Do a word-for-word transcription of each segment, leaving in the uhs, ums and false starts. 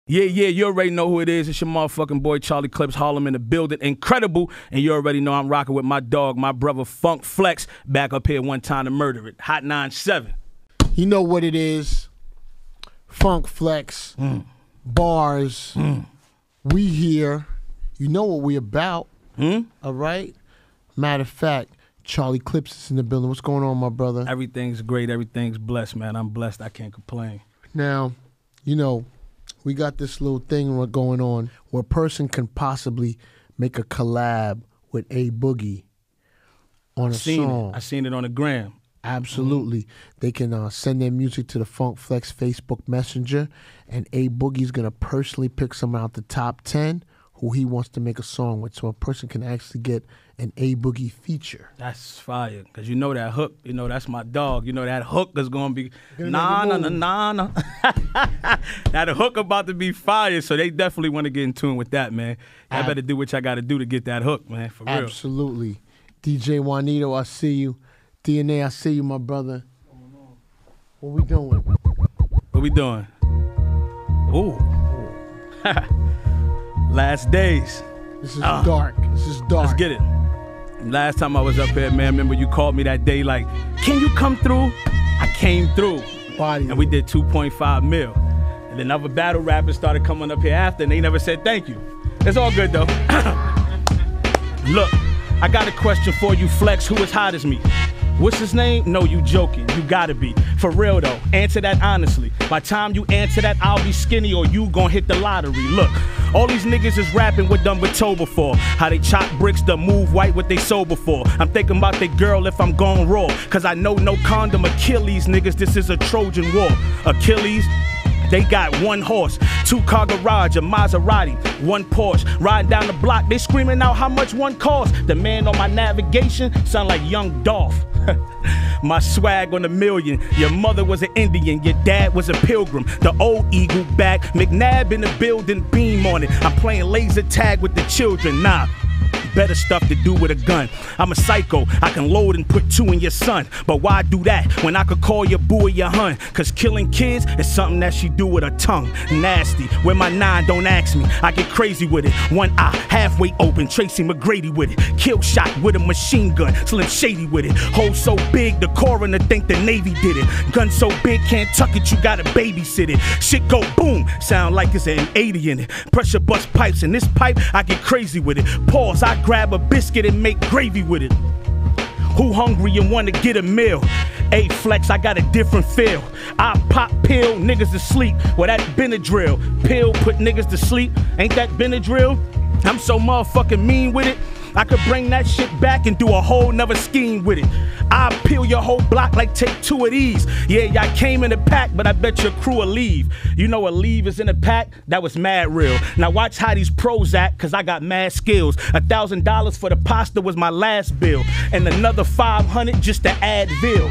Yeah, yeah, you already know who it is. It's your motherfucking boy Charlie Clips, Harlem in the building. Incredible. And you already know I'm rocking with my dog, my brother Funk Flex, back up here one time to murder it. Hot nine seven. You know what it is. Funk Flex, mm. bars. Mm. We here. You know what we about. Mm? All right? Matter of fact, Charlie Clips is in the building. What's going on, my brother? Everything's great. Everything's blessed, man. I'm blessed. I can't complain. Now, you know, we got this little thing going on where a person can possibly make a collab with A Boogie on a seen song. It. I seen it on the gram. Absolutely. Mm-hmm. They can uh, send their music to the Funk Flex Facebook Messenger, and A Boogie's going to personally pick someone out the top ten who he wants to make a song with. So a person can actually get an A Boogie feature. That's fire. Because you know that hook, you know, that's my dog. You know that hook is going to be, nah, nah, nah, nah, nah. Now the hook about to be fire, so they definitely want to get in tune with that, man. I Ab- better do what y'all got to do to get that hook, man, for real. Absolutely. D J Juanito, I see you. D N A, I see you, my brother. What we doing? What we doing? Ooh. Last days. This is uh, dark. This is dark. Let's get it. Last time I was up here, man, remember you called me that day like, can you come through? I came through. Body. And we did two point five mil. And then other battle rappers started coming up here after, and they never said thank you. It's all good, though. Look, I got a question for you, Flex. Who is hot as me? What's his name? No, you joking. You gotta be. For real, though. Answer that honestly. By time you answer that, I'll be skinny or you gon' hit the lottery. Look, all these niggas is rapping what done but told before. How they chop bricks to move white what they sold before. I'm thinking about they girl if I'm going raw. Cause I know no condom Achilles, niggas. This is a Trojan war. Achilles? They got one horse, two-car garage, a Maserati, one Porsche. Riding down the block, they screaming out how much one cost. The man on my navigation sound like Young Dolph. My swag on a million. Your mother was an Indian, your dad was a pilgrim. The old eagle back, McNabb in the building, beam on it. I'm playing laser tag with the children, nah. Better stuff to do with a gun. I'm a psycho, I can load and put two in your son. But why do that when I could call your boo or your hun? Cause killing kids is something that she do with her tongue. Nasty, with my nine, don't ask me. I get crazy with it. One eye, halfway open, Tracy McGrady with it. Kill shot with a machine gun, Slim Shady with it. Hole so big, the coroner think the Navy did it. Gun so big, can't tuck it, you gotta babysit it. Shit go boom, sound like it's an eighty in it. Pressure bust pipes, in this pipe, I get crazy with it. Pause, I grab a biscuit and make gravy with it. Who hungry and wanna get a meal? Hey Flex, I got a different feel. I pop pill, niggas asleep. Well, that Benadryl. Pill put niggas to sleep. Ain't that Benadryl? I'm so motherfucking mean with it. I could bring that shit back and do a whole nother scheme with it. I'll peel your whole block like take two of these. Yeah, y'all came in a pack, but I bet your crew will leave. You know a leave is in a pack? That was mad real. Now watch how these pros act, cause I got mad skills. A thousand dollars for the pasta was my last bill. And another five hundred just to add bill.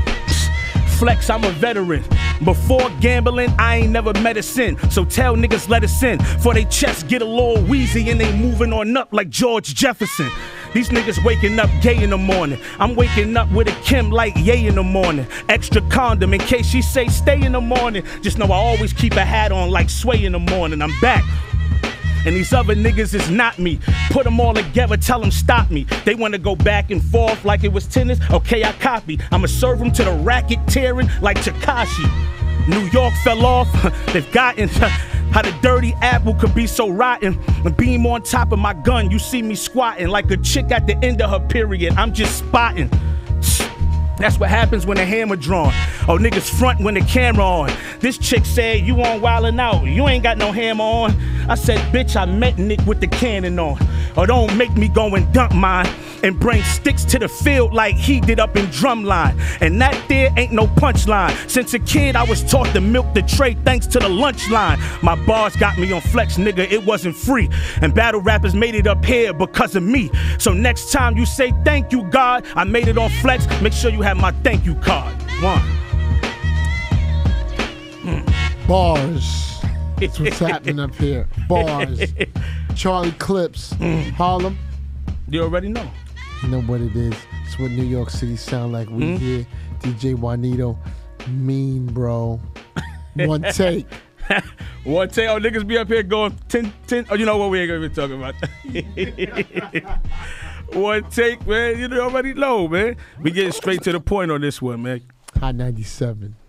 Flex, I'm a veteran. Before gambling, I ain't never met a sin. So tell niggas let us in. For they chest get a little wheezy and they moving on up like George Jefferson. These niggas waking up gay in the morning. I'm waking up with a Kim like yay in the morning. Extra condom in case she say stay in the morning. Just know I always keep a hat on like Sway in the morning. I'm back. And these other niggas is not me. Put them all together, tell them stop me. They wanna go back and forth like it was tennis. Okay, I copy. I'ma serve them to the racket tearing like Tekashi. New York fell off, they've gotten how the dirty apple could be so rotten. The beam on top of my gun, you see me squatting like a chick at the end of her period. I'm just spotting. That's what happens when the hammer drawn. Oh, niggas front when the camera on. This chick said, you on wildin' out, you ain't got no hammer on. I said, bitch, I met Nick with the cannon on. Or don't make me go and dump mine and bring sticks to the field like he did up in Drumline. And that there ain't no punchline. Since a kid, I was taught to milk the tray thanks to the lunch line. My bars got me on Flex, nigga, it wasn't free. And battle rappers made it up here because of me. So next time you say thank you, God, I made it on Flex, make sure you have my thank you card. One. Mm. Bars. That's what's happening up here. Bars. Charlie Clips. Mm. Harlem. You already know. You know what it is. It's what New York City sound like. We mm. here. D J Juanito. Mean, bro. One take. One take, oh, niggas be up here going ten, ten. Oh, you know what? We ain't gonna be talking about that. One take, man. You already know, man. We getting straight to the point on this one, man. Hot ninety-seven.